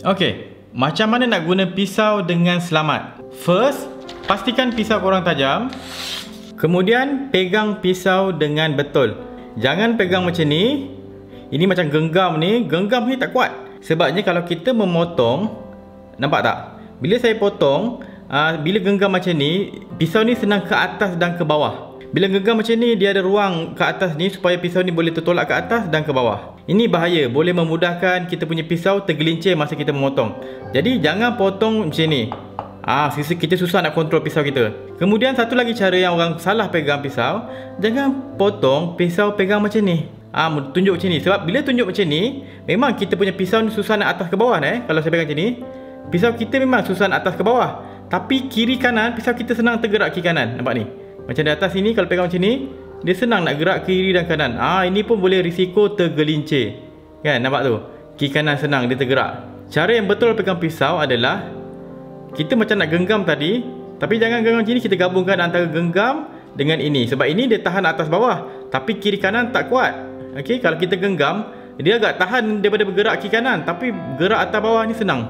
Okey, macam mana nak guna pisau dengan selamat? First, pastikan pisau korang tajam. Kemudian pegang pisau dengan betul. Jangan pegang macam ni. Ini macam genggam ni. Genggam ni tak kuat. Sebabnya kalau kita memotong, nampak tak? Bila saya potong, bila genggam macam ni, pisau ni senang ke atas dan ke bawah. Bila genggam macam ni, dia ada ruang ke atas ni supaya pisau ni boleh tertolak ke atas dan ke bawah. Ini bahaya, boleh memudahkan kita punya pisau tergelincir masa kita memotong. Jadi jangan potong macam ni. Kita susah nak kontrol pisau kita. Kemudian satu lagi cara yang orang salah pegang pisau, jangan potong pisau pegang macam ni. Tunjuk macam ni. Sebab bila tunjuk macam ni, memang kita punya pisau ni susah nak atas ke bawah. Kalau saya pegang macam ni, pisau kita memang susah nak atas ke bawah. Tapi kiri kanan, pisau kita senang tergerak kiri kanan. Nampak ni? Macam di atas sini, kalau pegang macam ni, dia senang nak gerak kiri dan kanan. Ini pun boleh risiko tergelincir. Kan, nampak tu? Kiri kanan senang dia tergerak. Cara yang betul pegang pisau adalah, kita macam nak genggam tadi, tapi jangan genggam macam ni. Kita gabungkan antara genggam dengan ini. Sebab ini dia tahan atas bawah, tapi kiri kanan tak kuat. Okey, kalau kita genggam, dia agak tahan daripada bergerak kiri kanan, tapi gerak atas bawah ni senang.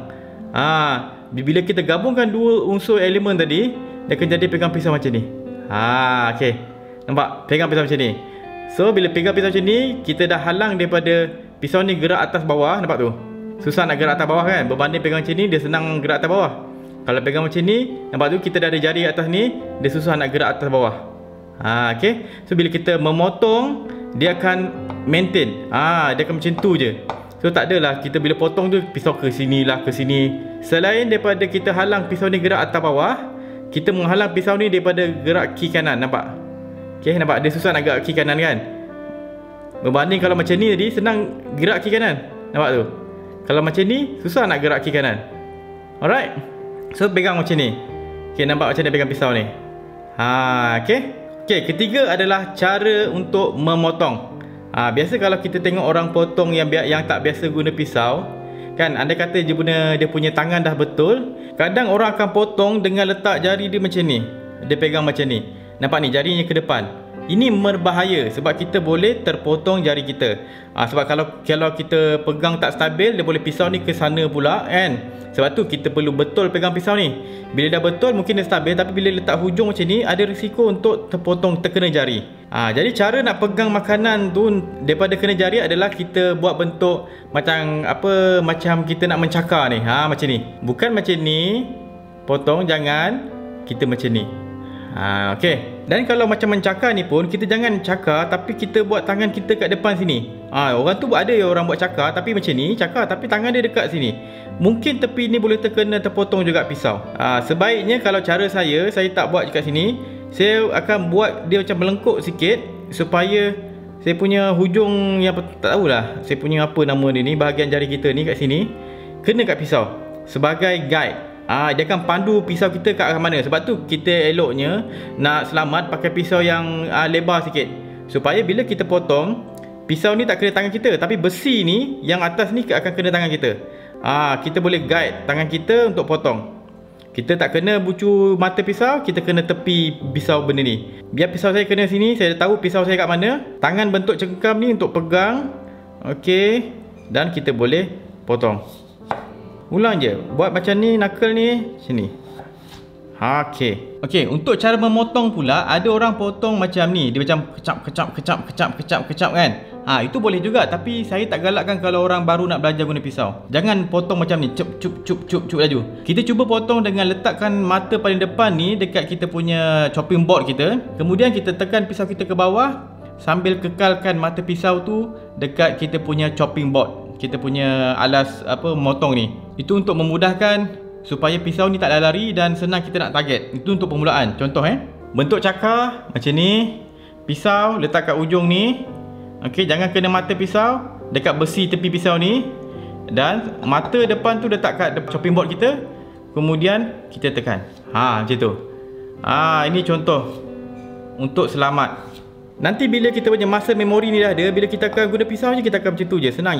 Bila kita gabungkan dua unsur elemen tadi, dia akan jadi pegang pisau macam ni. Okey. Nampak? Pegang pisau macam ni. So, bila pegang pisau macam ni, kita dah halang daripada pisau ni gerak atas bawah. Nampak tu? Susah nak gerak atas bawah kan? Berbanding pegang macam ni, dia senang gerak atas bawah. Kalau pegang macam ni, nampak tu? Kita dah ada jari atas ni, dia susah nak gerak atas bawah. Okey. So, bila kita memotong, dia akan maintain. Dia akan macam tu je. So, tak adalah kita bila potong tu, pisau ke sini lah, ke sini. Selain daripada kita halang pisau ni gerak atas bawah, kita menghalang pisau ni daripada gerak kiri kanan. Nampak? Okay, nampak? Dia susah nak gerak kiri kanan kan? Berbanding kalau macam ni tadi, senang gerak kiri kanan. Nampak tu? Kalau macam ni, susah nak gerak kiri kanan. Alright? So, pegang macam ni. Okay, nampak macam dia pegang pisau ni? Okay, ketiga adalah cara untuk memotong. Biasa kalau kita tengok orang potong yang tak biasa guna pisau, kan, andai kata dia punya tangan dah betul, kadang orang akan potong dengan letak jari dia macam ni. Dia pegang macam ni. Nampak ni, jarinya ke depan. Ini berbahaya sebab kita boleh terpotong jari kita. Sebab kalau kita pegang tak stabil, dia boleh pisau ni ke sana pula kan. Sebab tu kita perlu betul pegang pisau ni. Bila dah betul mungkin dia stabil, tapi bila letak hujung macam ni, ada risiko untuk terkena jari. Jadi cara nak pegang makanan tu daripada kena jari adalah kita buat bentuk macam macam kita nak mencakar ni. Macam ni. Bukan macam ni. Potong, jangan. Kita macam ni. Okey. Dan kalau macam mencakar ni pun, kita jangan cakar tapi kita buat tangan kita kat depan sini. Orang tu ada orang buat cakar tapi macam ni, cakar tapi tangan dia dekat sini. Mungkin tepi ni boleh terpotong juga pisau. Sebaiknya kalau cara saya tak buat dekat sini. Saya akan buat dia macam melengkuk sikit supaya saya punya hujung yang tak tahulah, saya punya apa nama dia ni, bahagian jari kita ni kat sini kena kat pisau sebagai guide. Dia akan pandu pisau kita ke arah mana. Sebab tu kita eloknya nak selamat pakai pisau yang lebar sikit, supaya bila kita potong, pisau ni tak kena tangan kita, tapi besi ni yang atas ni akan kena tangan kita. Kita boleh guide tangan kita untuk potong. Kita tak kena bucu mata pisau, kita kena tepi pisau benda ni. Biar pisau saya kena sini, saya dah tahu pisau saya kat mana. Tangan bentuk cengkam ni untuk pegang. Okey. Dan kita boleh potong. Ulang je. Buat macam ni, knuckle ni, sini. Okey, untuk cara memotong pula, ada orang potong macam ni. Dia macam kecap kan. Itu boleh juga, tapi saya tak galakkan kalau orang baru nak belajar guna pisau. Jangan potong macam ni, cup laju. Kita cuba potong dengan letakkan mata paling depan ni dekat kita punya chopping board kita. Kemudian kita tekan pisau kita ke bawah sambil kekalkan mata pisau tu dekat kita punya chopping board, kita punya alas memotong ni. Itu untuk memudahkan supaya pisau ni tak lari dan senang kita nak target. Itu untuk permulaan. Contoh bentuk cakar macam ni. Pisau letak kat ujung ni. Okey, jangan kena mata pisau, dekat besi tepi pisau ni. Dan mata depan tu letak kat chopping board kita. Kemudian kita tekan. Macam tu. Ini contoh untuk selamat. Nanti bila kita punya muscle memory ni dah ada, bila kita akan guna pisau je, kita akan macam tu je. Senang.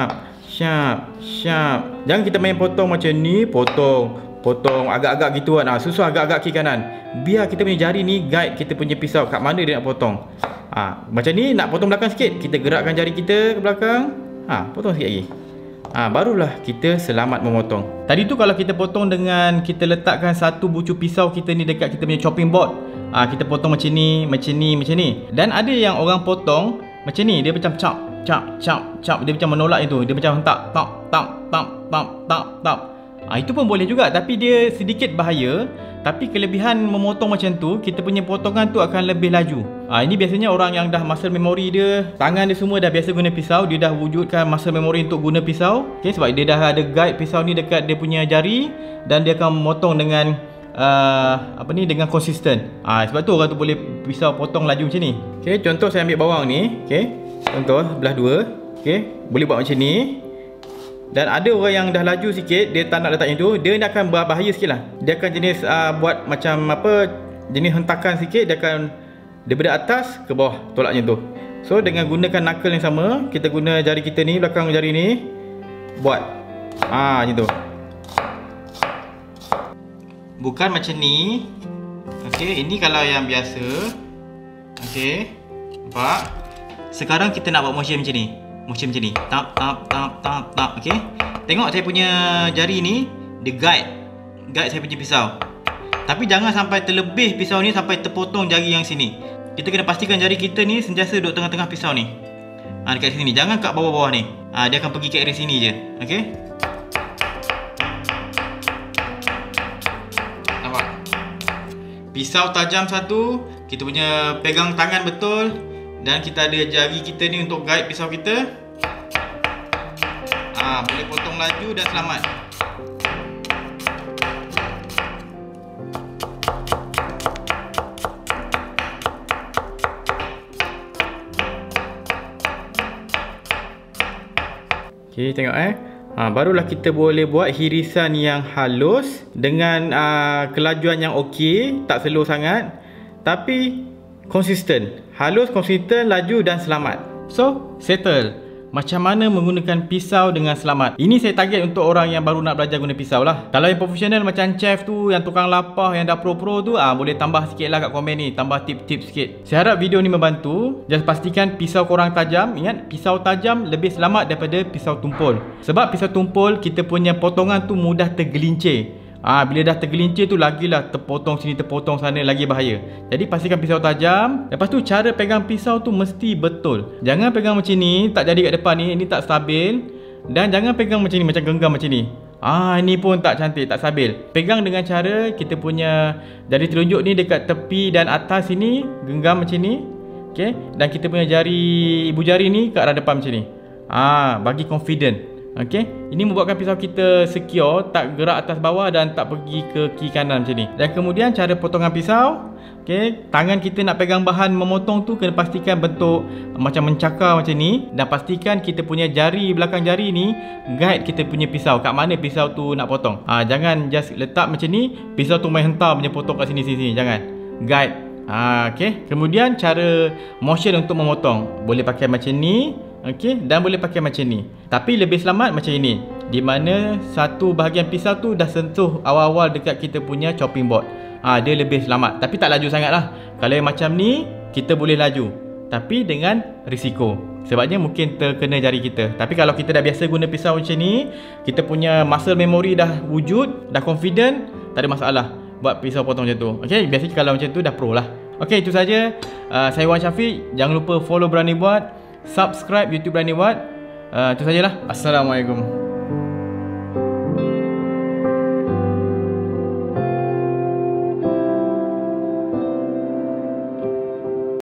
Sharp. Jangan kita main potong macam ni. Potong agak-agak gitu kan. Susah agak-agak kiri kanan. Biar kita punya jari ni guide kita punya pisau kat mana dia nak potong. Macam ni nak potong belakang sikit, kita gerakkan jari kita ke belakang. Potong sikit lagi. Barulah kita selamat memotong. Tadi tu kalau kita potong dengan kita letakkan satu bucu pisau kita ni dekat kita punya chopping board, kita potong macam ni, macam ni, macam ni. Dan ada yang orang potong macam ni, dia macam cap, dia macam menolak itu. Dia macam hentak, tap. Itu pun boleh juga, tapi dia sedikit bahaya. Tapi kelebihan memotong macam tu, kita punya potongan tu akan lebih laju. Ini biasanya orang yang dah muscle memory dia, tangan dia semua dah biasa guna pisau, dia dah wujudkan muscle memory untuk guna pisau. Sebab dia dah ada guide pisau ni dekat dia punya jari, dan dia akan memotong dengan dengan konsisten. Sebab tu orang tu boleh pisau potong laju macam ni. Contoh saya ambil bawang ni, contoh belah dua, boleh buat macam ni. Dan ada orang yang dah laju sikit, dia tak nak letak macam tu, dia akan berbahaya sikit lah. Dia akan jenis buat macam jenis hentakan sikit. Dia akan daripada atas ke bawah, tolak macam tu. So dengan gunakan knuckle yang sama, kita guna jari kita ni, belakang jari ni, buat macam tu. Bukan macam ni. Ini kalau yang biasa. Nampak? Sekarang kita nak buat motion macam ni. Motion macam ni. Tap. Tengok saya punya jari ni, dia guide saya punya pisau. Tapi jangan sampai terlebih pisau ni sampai terpotong jari yang sini. Kita kena pastikan jari kita ni sentiasa duduk tengah-tengah pisau ni. Dekat sini. Jangan kat bawah-bawah ni. Dia akan pergi ke area sini je. Nampak? Pisau tajam satu, kita punya pegang tangan betul. Dan kita ada jari kita ni untuk guide pisau kita. Boleh potong laju dan selamat. Tengok barulah kita boleh buat hirisan yang halus dengan kelajuan yang okey, tak slow sangat, tapi konsisten. Halus, konsisten, laju dan selamat. So, settle. Macam mana menggunakan pisau dengan selamat. Ini saya target untuk orang yang baru nak belajar guna pisau lah. Kalau yang profesional macam chef tu, yang tukang lapah, yang dah pro-pro tu, boleh tambah sikit lah kat komen ni. Tambah tip-tip sikit. Saya harap video ni membantu. Just pastikan pisau korang tajam. Ingat, pisau tajam lebih selamat daripada pisau tumpul. Sebab pisau tumpul, kita punya potongan tu mudah tergelincir. Bila dah tergelincir tu, lagilah terpotong sini, terpotong sana, lagi bahaya. Jadi pastikan pisau tajam. Lepas tu cara pegang pisau tu mesti betul. Jangan pegang macam ni, tak jadi kat depan ni, ini tak stabil. Dan jangan pegang macam ni, macam genggam macam ni. Ini pun tak cantik, tak stabil. Pegang dengan cara kita punya jari telunjuk ni dekat tepi dan atas sini, genggam macam ni. Dan kita punya jari, ibu jari ni ke arah depan macam ni. Bagi confident. Ini membuatkan pisau kita secure, tak gerak atas bawah dan tak pergi ke kiri kanan macam ni. Dan kemudian cara potongan pisau, tangan kita nak pegang bahan memotong tu kena pastikan bentuk macam mencakar macam ni. Dan pastikan kita punya jari, belakang jari ni guide kita punya pisau, kat mana pisau tu nak potong. Jangan just letak macam ni, pisau tu main hentar punya potong kat sini. Jangan, guide. Kemudian cara motion untuk memotong, boleh pakai macam ni. Dan boleh pakai macam ni. Tapi lebih selamat macam ini, di mana satu bahagian pisau tu dah sentuh awal-awal dekat kita punya chopping board. Dia lebih selamat. Tapi tak laju sangat lah. Kalau yang macam ni, kita boleh laju, tapi dengan risiko. Sebabnya mungkin terkena jari kita. Tapi kalau kita dah biasa guna pisau macam ni, kita punya muscle memory dah wujud, dah confident, tak ada masalah buat pisau potong macam tu. Biasanya kalau macam tu dah pro lah. Itu saja. Saya Wan Syafiq. Jangan lupa follow Berani Buat, subscribe YouTube Berani Buat. Itu sajalah. Assalamualaikum.